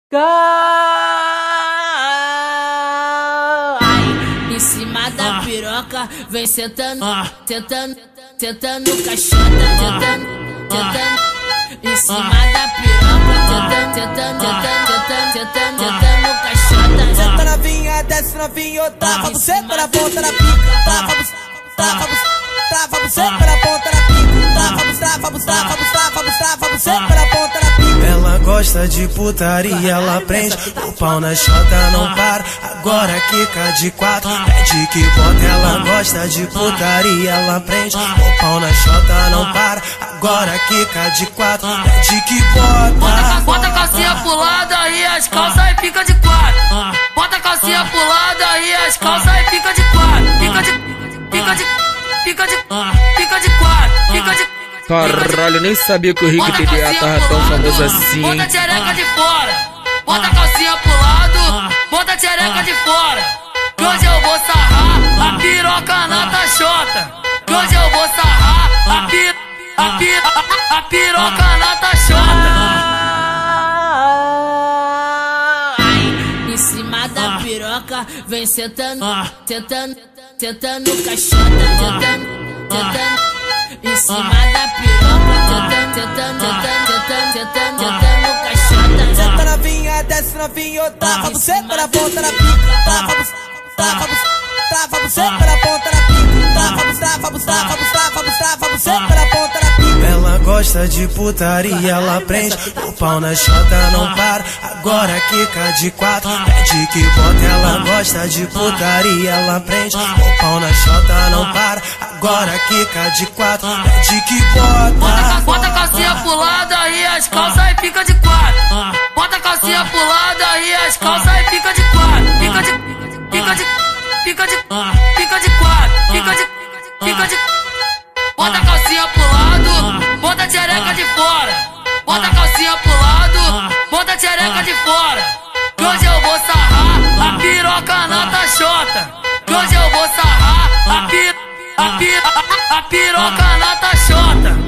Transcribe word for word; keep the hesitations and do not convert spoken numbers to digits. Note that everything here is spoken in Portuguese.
Cai em cima da piroca, vem sentando, tentando, tentando caixota, tentando, tentando. Em cima da piroca, tentando, tentando, tentando, tentando, tentando caixota. Senta na vinha, desce na vinha, trava você para ponta da pica, trava você, trava você, trava você para ponta da pica, trava você, trava você, trava você, trava você, trava você para ponta da pica. Ela gosta de putaria, ela prende o pau na chota, não para. Agora quica de quatro, pede que bota. Ela gosta de putaria, ela prende o pau na chota, não para. Agora quica de quatro, pede que bota. Bota, bota a calcinha pulada e as calças e fica de quatro. Bota a calcinha pulada e as calças e fica de quatro. Fica de, fica de, fica de, fica de quatro. Fica de. Caralho, nem sabia que o Rick T D A tava tão famoso assim. Bota a tchereca de fora, bota a calcinha pro lado, bota a tchereca de fora. Que hoje eu vou sarrar a piroca na tachota. Que hoje eu vou sarrar a, pi, a, pi, a, a piroca na tachota. Em cima da piroca, vem sentando, tentando, tentando caixota, tentando, tentando. Em cima da piroca, tentando, tentando, tentando, tentando, tentando caixota. Senta na vinha, desce na vinha, trava você para ponta da pica, trava você, trava você, trava você para ponta da pica, trava você, trava você, trava você, trava você, trava você para ponta da pica. Ela gosta de putaria, ela prende o pau na chota, não para. Agora quica de quatro, pede que bota. Ela gosta de putaria, ela prende o pau na chota, não para. Agora quica de quatro, pede que bota. Bota, bota a calcinha pulada e as calças e fica de quatro. Bota a calcinha pulada e as calças e fica de quatro. Fica de, fica de, fica de, fica de quatro. Fica de, fica de. Bota a calcinha pro lado, bota a tchereca de fora. Bota a calcinha pro lado, bota a tchereca de fora. Que hoje eu vou sarrar a piroca na tachota. Que hoje eu vou sarrar a, pi, a, pi, a, a piroca na tachota.